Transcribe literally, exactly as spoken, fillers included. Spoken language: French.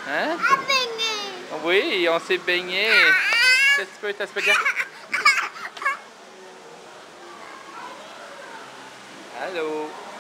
Hein? À baigner. Oui, on s'est baigné. Qu'est-ce que tu veux, ta spaghetti? Allô?